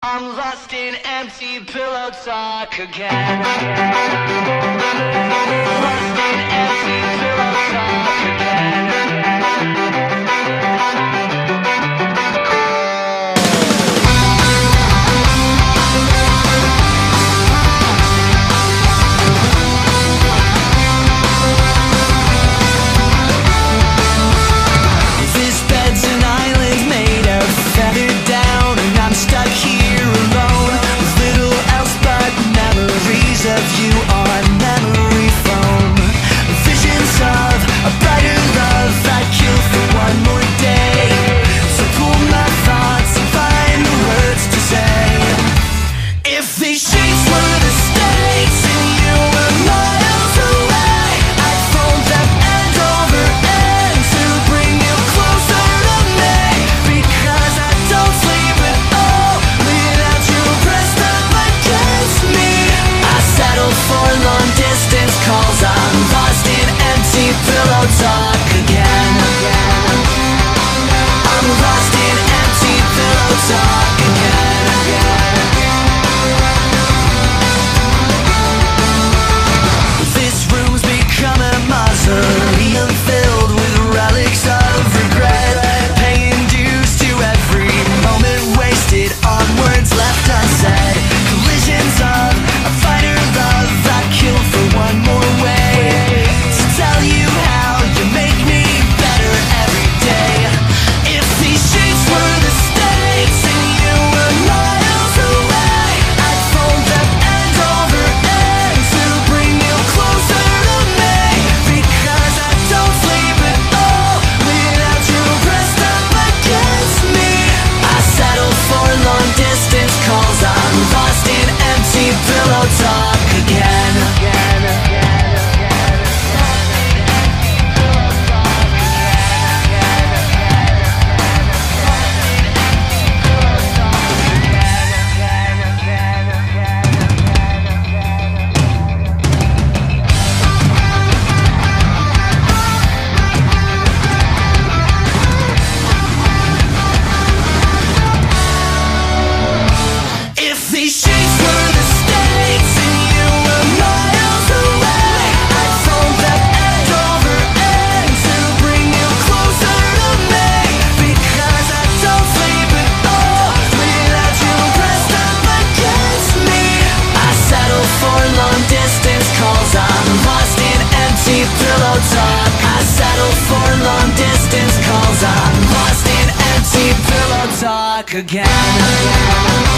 I'm lost in empty pillow talk again. Lost in empty pillow talk again. This bed's an island made of feathered down, and I'm stuck here alone with little else but memories of you on memory foam. Visions of a brighter love I'd kill for one more day. So pull my thoughts and find the words to say. If these sheets were the stakes and you were miles away, I'd fold them end over end to bring you closer to me. Because I don't sleep at all without you pressed up against me. I settle for long distance calls, I'm lost in empty pillow talk again. I'm lost in empty pillow talk again. This room's become a mausoleum filled with relics of regret, paying dues to every moment wasted on words left unsaid. Collisions of a fighter love I kill for one more way to tell you how you make me better every day. If these sheets were the stakes and you were miles away, I'd fold them end over end to bring you closer to me. Because I don't sleep at all without you pressed up against me. I settle for long distance calls, I'm lost in empty pillow talk again. If these sheets were the stakes and you were miles away, I'd fold them end over end to bring you closer to me. Because I don't sleep at all without you pressed up against me. I settle for long distance calls, I'm lost in empty pillow talk. I settle for long distance calls, I'm lost in empty pillow talk again.